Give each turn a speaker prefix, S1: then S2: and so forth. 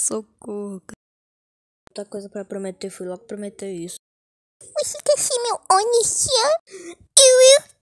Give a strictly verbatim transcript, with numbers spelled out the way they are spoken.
S1: Socorro. Outra coisa pra prometer, fui logo prometer isso.
S2: Você quer ser meu oniscião? Eu, eu